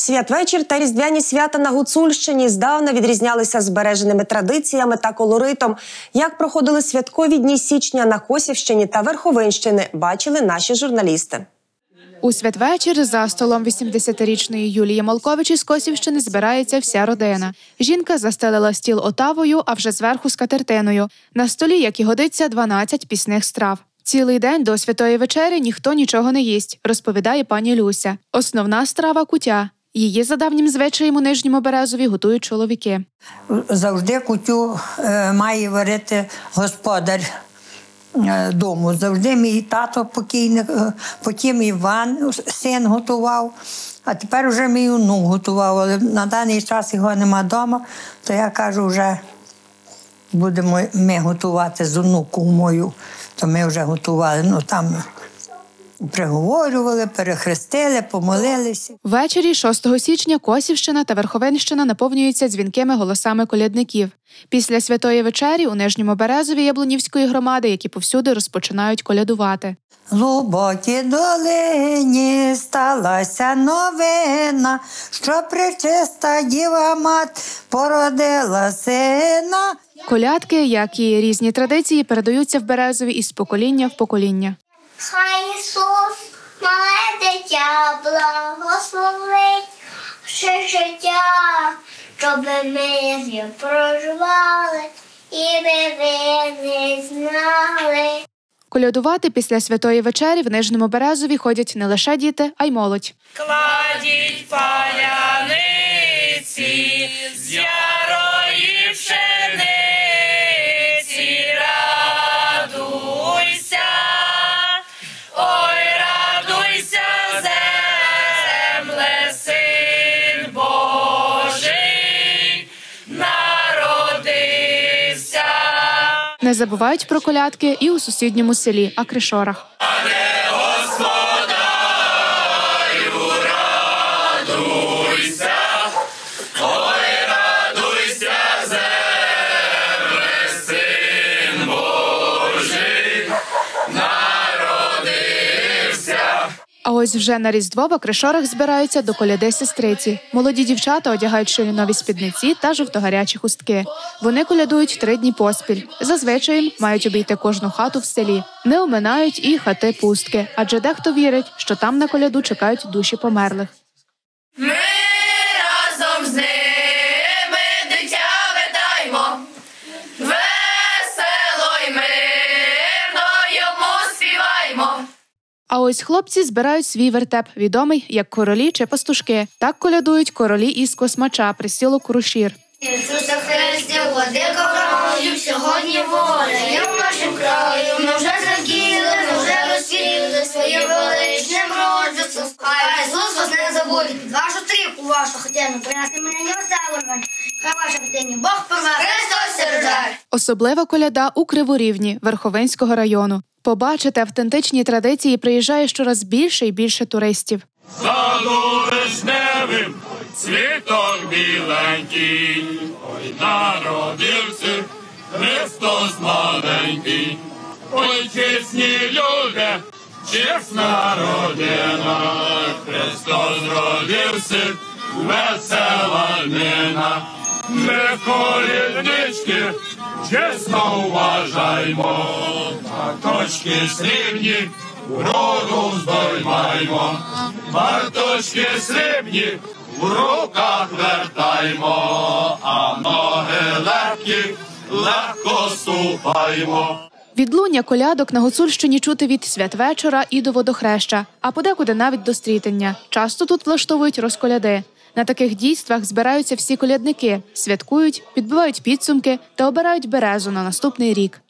Святвечір та різдвяні свята на Гуцульщині здавна відрізнялися збереженими традиціями та колоритом. Як проходили святкові дні січня на Косівщині та Верховинщини, бачили наші журналісти. У святвечір за столом 80-річної Юлії Малкович із Косівщини збирається вся родина. Жінка застелила стіл отавою, а вже зверху скатертиною. На столі, як і годиться, 12 пісних страв. Цілий день до святої вечері ніхто нічого не їсть, розповідає пані Люся. Основна страва – куття. Її за давнім звичаєм у Нижньому Березові готують чоловіки. Завжди куттю має варити господар дому. Завжди мій тато покійник, потім Іван, син, готував, а тепер вже мій онук готував. Але на даний час його нема вдома, то я кажу, вже будемо ми готувати з онукою мою. То ми вже готували, там приговорювали, перехрестили, помолилися. Ввечері 6 січня Косівщина та Верховинщина наповнюються дзвінкими голосами колядників. Після святої вечері у Нижньому Березові Яблунівської громади, які повсюди розпочинають колядувати. В глибокій долині сталася новина, що пречиста Діва Мать породила сина. Колядки, як і різні традиції, передаються в Березові із покоління в покоління. Хай Ісус, мале дитя, благословить все життя, щоб ми проживали і вини знали. Колядувати після святої вечері в Нижньому Березові ходять не лише діти, а й молодь. Кладіть паляниці з ярої пшениці, радуйся, ой, радуйся, земле, Син Божий народився. Не забувають про колядки і у сусідньому селі Акришорах. А ось вже на Різдво в Акришорах збираються до коляди сестриці. Молоді дівчата одягають шириннові спідниці та жовтогарячі хустки. Вони колядують 3 дні поспіль. Зазвичай мають обійти кожну хату в селі. Не оминають і хати пустки, адже дехто вірить, що там на коляду чекають душі померлих. Ми разом з ними дитя вітаємо, весело й мирно йому співаємо. А ось хлопці збирають свій вертеп, відомий як королі чи пастушки. Так колядують королі із Космача, присілок Крушір. Ісуса Христе, владика краю, сьогодні воля є в нашому краю. Ми вже закіли, ми вже розсіли своїм величним рождеством. Хай Ісус вас не забуде, під вашу тріпку, вашу хатину, принести мене не весело. Хай ваша хатині Бог порве, Христос рождає. Особлива коляда у Криворівні, Верховинського району. Побачити автентичні традиції приїжджає щораз більше і більше туристів. Саду вишневим, цвіток біленький, ой, народився Христос маленький. Ой, чесні люди, чесна родина, Христос родився, весела днина. Ми коліднички чесно вважаймо, марточки срібні в роду здоймаймо, марточки срібні в руках вертаймо, а ноги легкі легко ступаймо. Відлуння колядок на Гуцульщині чути від святвечора і до водохреща, а подекуди навіть до стрітення. Часто тут влаштовують розколяди. На таких дійствах збираються всі колядники, святкують, підбивають підсумки та обирають березу на наступний рік.